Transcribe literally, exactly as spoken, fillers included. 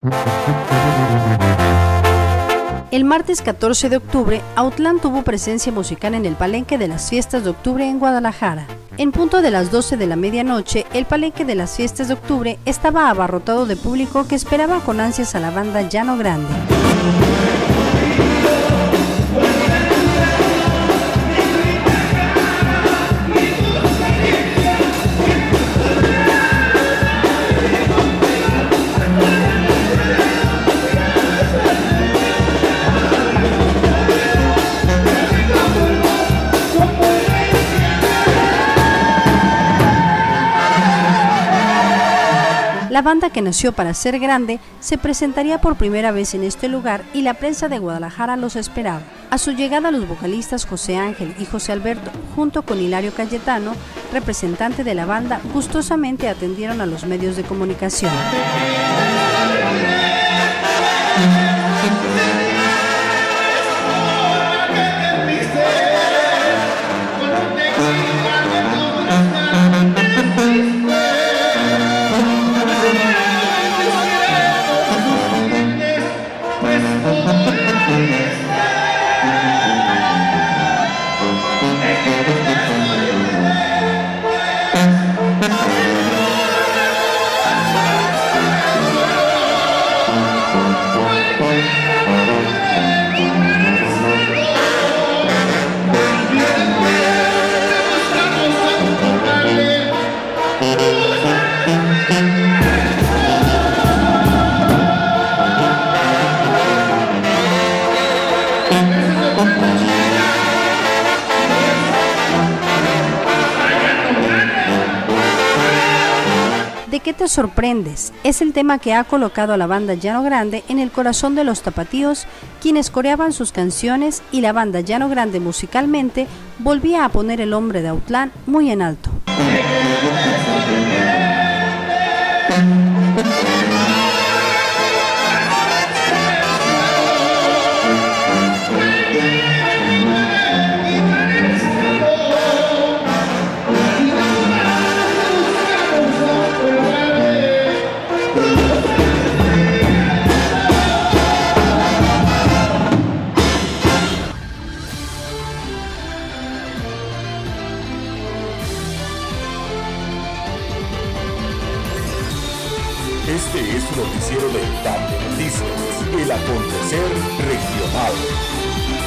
El martes catorce de octubre, Autlán tuvo presencia musical en el Palenque de las Fiestas de Octubre en Guadalajara. En punto de las doce de la medianoche, el Palenque de las Fiestas de Octubre estaba abarrotado de público que esperaba con ansias a la banda Llano Grande. La banda, que nació para ser grande, se presentaría por primera vez en este lugar y la prensa de Guadalajara los esperaba. A su llegada, los vocalistas José Ángel y José Alberto, junto con Hilario Cayetano, representante de la banda, gustosamente atendieron a los medios de comunicación. ¿De qué te sorprendes? Es el tema que ha colocado a la banda Llano Grande en el corazón de los tapatíos, quienes coreaban sus canciones, y la banda Llano Grande musicalmente volvía a poner el nombre de Autlán muy en alto. Este es su noticiero de T A M de Noticias, el acontecer regional.